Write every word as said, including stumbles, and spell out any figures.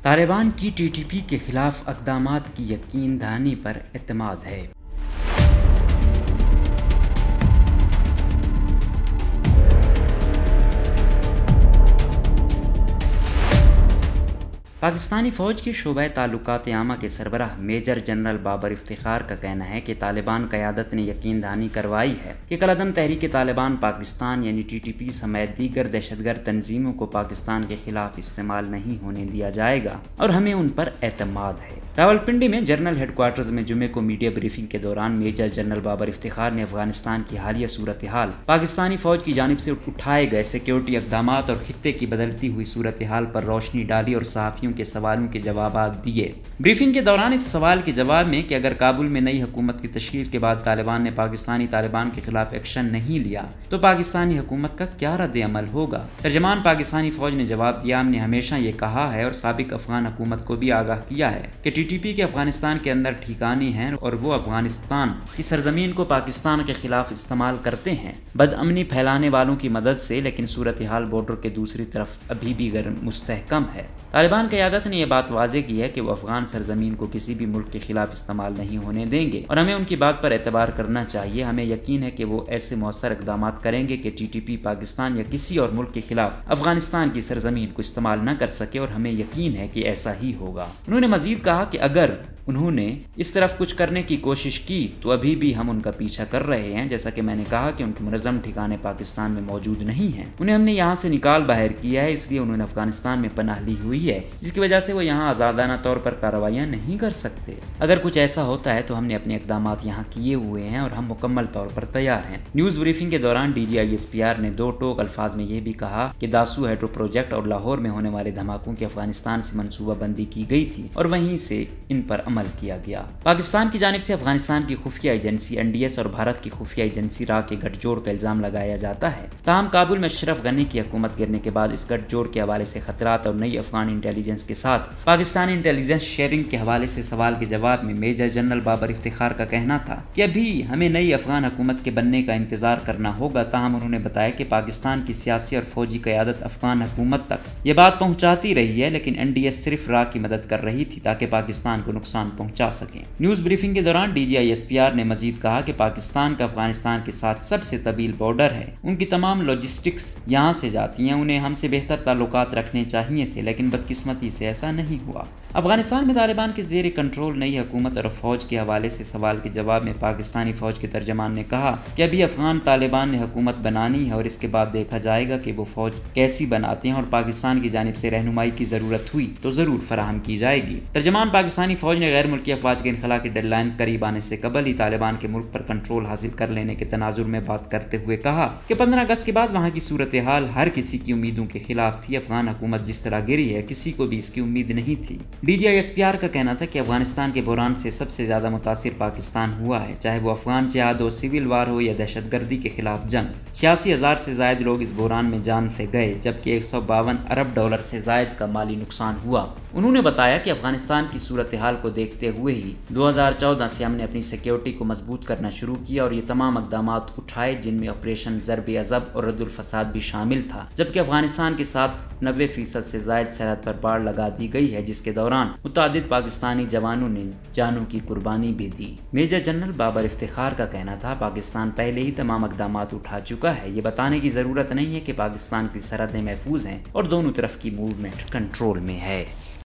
طالبان کی T T P کے خلاف اقدامات کی یقین دہانی پر اعتماد ہے۔ پاکستانی فوج کے شعبہ تعلقات عامہ کے سربراہ میجر جنرل بابر افتخار کا کہنا ہے کہ طالبان قیادت نے یقین دہانی کروائی ہے کہ کالعدم تحریک طالبان پاکستان یعنی ٹی ٹی پی سمیت دیگر دہشت گرد تنظیموں کو پاکستان کے خلاف استعمال نہیں ہونے دیا جائے گا اور ہمیں ان پر اعتماد ہے۔ راولپنڈی میں جنرل ہیڈ کوارٹرز میں جمعے کو میڈیا بریفنگ کے دوران میجر جنرل بابر افتخار نے افغانستان کی حالیہ صورتحال، پاکستانی فوج کی جانب سے اٹھائے گئے سیکیورٹی اقدامات اور خطے کی بدلتی ہوئی صورتحال پر روشنی ڈالی اور صحافیوں کے سوالوں کے جوابات دیے۔ بریفنگ کے دوران اس سوال کے جواب میں کہ اگر کابل میں نئی حکومت کی تشکیل کے بعد طالبان نے پاکستانی طالبان کے خلاف ایکشن نہیں لیا تو پاکستانی حکومت کا کیا رد عمل ہوگا، ترجمان پاکستانی فوج نے جواب دیا، ہم نے ہمیشہ یہ کہا ہے اور سابق افغان حکومت کو بھی آگاہ کیا ہے کہ ٹی ٹی پی کے افغانستان کے اندر ٹھکانے ہیں اور وہ افغانستان کی سرزمین کو پاکستان کے خلاف استعمال کرتے ہیں بد امنی پھیلانے والوں کی مدد سے، لیکن صورتحال بارڈر کے دوسری طرف ابھی بھی غیر مستحکم ہے۔ طالبان قیادت نے یہ بات واضح کی ہے کہ وہ افغان سرزمین کو کسی بھی ملک کے خلاف استعمال نہیں ہونے دیں گے اور ہمیں ان کی بات پر اعتبار کرنا چاہیے۔ ہمیں یقین ہے کہ وہ ایسے مؤثر اقدامات کریں گے کہ ٹی ٹی پی پاکستان یا کسی اور ملک کے خلاف افغانستان کی سرزمین کو استعمال نہ کر سکے اور ہمیں یقین ہے کہ ایسا ہی ہوگا۔ انہوں نے مزید کہا کہ اگر انہوں نے اس طرف کچھ کرنے کی کوشش کی تو ابھی بھی ہم ان کا پیچھا کر رہے ہیں، جیسا کہ میں نے کہا کہ ان کے منظم ٹھکانے پاکستان میں موجود نہیں ہیں، انہیں ہم نے یہاں سے نکال باہر کیا ہے، اس لیے انہوں نے افغانستان میں پناہ لی ہوئی ہے جس کی وجہ سے وہ یہاں آزادانہ طور پر کارروائیاں نہیں کر سکتے۔ اگر کچھ ایسا ہوتا ہے تو ہم نے اپنے اقدامات یہاں کیے ہوئے ہیں اور ہم مکمل طور پر تیار ہیں۔ نیوز بریفنگ کے دوران D G I S P R نے دو ٹوک الفاظ میں یہ بھی کہا کہ داسو ہیڈرو پروجیکٹ اور لاہور میں ہونے والے دھماکوں کی افغانستان سے منصوبہ بندی کی گئی تھی اور وہیں سے ان پر عمل کیا گیا۔ پاکستان کی جانب سے افغانستان کی خفیہ ایجنسی این ڈی ایس اور بھارت کی خفیہ ایجنسی را کے گٹھ جوڑ کا الزام لگایا جاتا ہے۔ تاہم کابل میں اشرف غنی کی حکومت گرنے کے بعد اس گٹھ جوڑ کے حوالے سے خطرات اور نئی افغان انٹیلیجنس کے ساتھ پاکستانی انٹیلیجنس شیئرنگ کے حوالے سے سوال کے جواب میں میجر جنرل بابر افتخار کا کہنا تھا کہ ابھی ہمیں نئی افغان حکومت کے بننے کا انتظار کرنا ہوگا۔ تاہم انہوں نے بتایا کہ پاکستان کی سیاسی اور فوجی قیادت افغان حکومت تک یہ بات پہنچاتی رہی ہے، لیکن این ڈی ایس صرف را کی مدد کر رہی تھی تاکہ پاکستان کو نقصان پہنچا سکیں۔ نیوز بریفنگ کے دوران D G I S P R نے مزید کہا کہ پاکستان کا افغانستان کے ساتھ سب سے طویل بارڈر ہے، ان کی تمام لاجسٹکس یہاں سے جاتی ہیں، انہیں ہم سے بہتر تعلقات رکھنے چاہیے تھے لیکن بدقسمتی سے ایسا نہیں ہوا۔ افغانستان میں طالبان کے زیر کنٹرول نئی حکومت اور فوج کے حوالے سے سوال کے جواب میں پاکستانی فوج کے ترجمان نے کہا کہ ابھی افغان طالبان نے حکومت بنانی ہے اور اس کے بعد دیکھا جائے گا کہ وہ فوج کیسی بناتے ہیں اور پاکستان کی جانب سے رہنمائی کی ضرورت ہوئی تو ضرور فراہم کی جائے گی۔ ترجمان پاکستانی فوج نے غیر ملکی افواج کے انخلا کی ڈیڈ لائن قریب آنے سے قبل ہی طالبان کے ملک پر کنٹرول حاصل کر لینے کے تناظر میں بات کرتے ہوئے کہا کہ پندرہ اگست کے بعد وہاں کی صورتحال ہر کسی کی امیدوں کے خلاف تھی۔ افغان حکومت جس طرح گری ہے کسی کو بھی اس کی امید نہیں تھی۔ D G I S P R کا کہنا تھا کہ افغانستان کے بحران سے سب سے زیادہ متاثر پاکستان ہوا ہے، چاہے وہ افغان جہاد ہو، سول وار ہو یا دہشت گردی کے خلاف جنگ۔ چھیاسی ہزار سے زائد لوگ اس بحران میں جان سے گئے جبکہ ایک سو باون ارب ڈالر سے زائد کا مالی نقصان ہوا۔ انہوں نے بتایا کہ افغانستان کی صورتحال کو دیکھتے ہوئے ہی دو ہزار چودہ سے ہم نے اپنی سیکیورٹی کو مضبوط کرنا شروع کیا اور یہ تمام اقدامات اٹھائے جن میں آپریشن ضرب عضب اور رد الفساد بھی شامل تھا، جبکہ افغانستان کے ساتھ نوے فیصد سے زائد سرحد پر باڑ لگا دی گئی ہے جس کے دوران متعدد پاکستانی جوانوں نے جانوں کی قربانی بھی دی۔ میجر جنرل بابر افتخار کا کہنا تھا پاکستان پہلے ہی تمام اقدامات اٹھا چکا ہے، یہ بتانے کی ضرورت نہیں ہے کہ پاکستان کی سرحدیں محفوظ ہیں اور دونوں طرف کی موومنٹ کنٹرول میں ہے۔